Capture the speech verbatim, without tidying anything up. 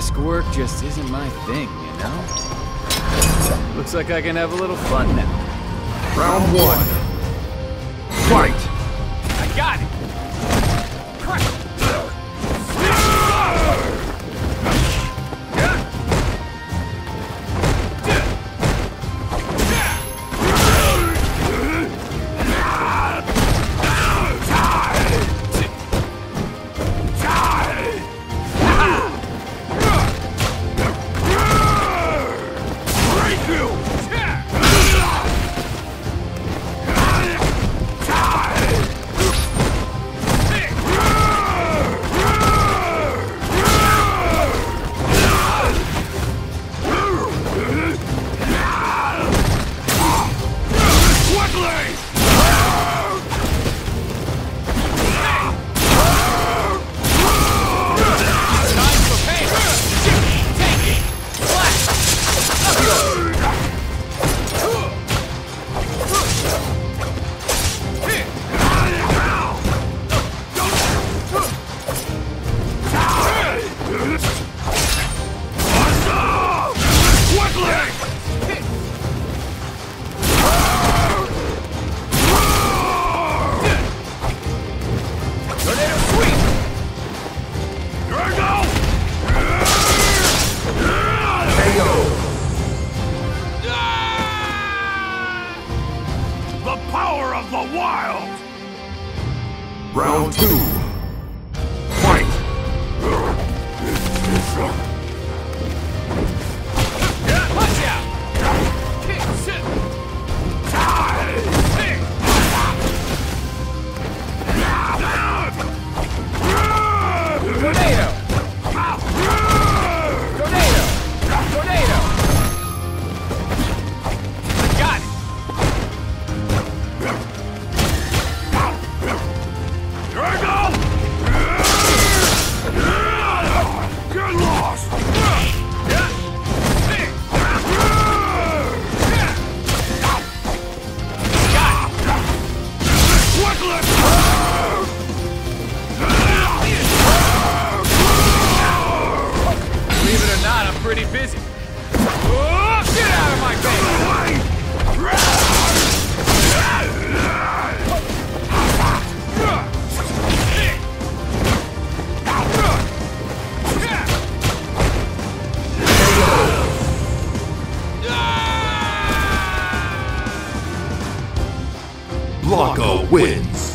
Brisk work just isn't my thing, you know? Looks like I can have a little fun now. Round one. Fight! I got it! Crush it! Round two. Fight! Punch out! Kick, sit! Tornado! Tornado! Tornado! Got it! Get lost! Believe it or not, I'm pretty busy. Oh, get out of my face! Blanco wins.